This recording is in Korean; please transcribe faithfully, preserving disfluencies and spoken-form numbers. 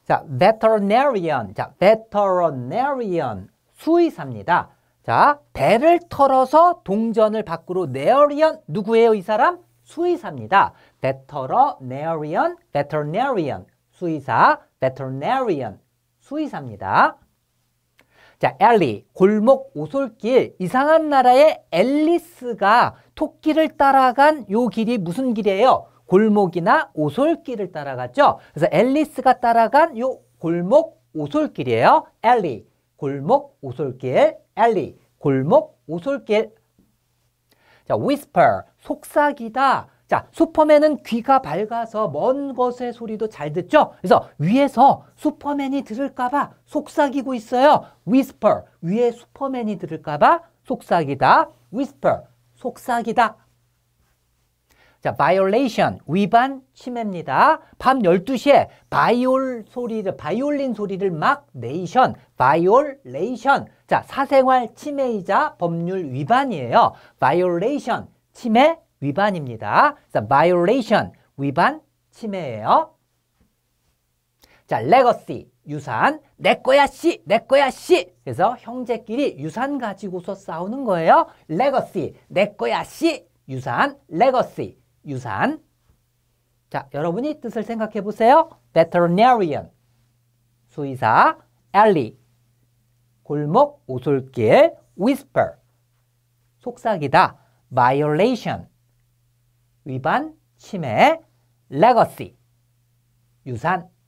자, veterinarian. 자, veterinarian. 수의사입니다. 자, 배를 털어서 동전을 밖으로 내어리언. 누구예요, 이 사람? 수의사입니다. veterinarian, veterinarian. 수의사, veterinarian. 수의사입니다. 자, 엘리, 골목 오솔길. 이상한 나라의 앨리스가 토끼를 따라간 요 길이 무슨 길이에요? 골목이나 오솔길을 따라갔죠. 그래서 앨리스가 따라간 요 골목 오솔길이에요. 엘리, 골목 오솔길. 엘리, 골목 오솔길. 자, whisper, 속삭이다. 자, 슈퍼맨은 귀가 밝아서 먼 것의 소리도 잘 듣죠? 그래서 위에서 슈퍼맨이 들을까봐 속삭이고 있어요. whisper, 위에 슈퍼맨이 들을까봐 속삭이다. whisper, 속삭이다. 자, violation, 위반, 침해입니다. 밤 열두 시에 바이올 소리를, 바이올린 소리를 막 네이션, violation. 자, 사생활 침해이자 법률 위반이에요. violation, 침해, 위반입니다. 자, violation, 위반, 침해예요. 자, legacy, 유산. 내 거야, 씨! 내 거야, 씨! 그래서 형제끼리 유산 가지고서 싸우는 거예요. legacy, 내 거야, 씨! 유산, legacy. 유산. 자, 여러분이 뜻을 생각해 보세요. veterinarian, 수의사. alley, 골목, 오솔길. whisper, 속삭이다. violation, 위반, 침해. legacy, 유산.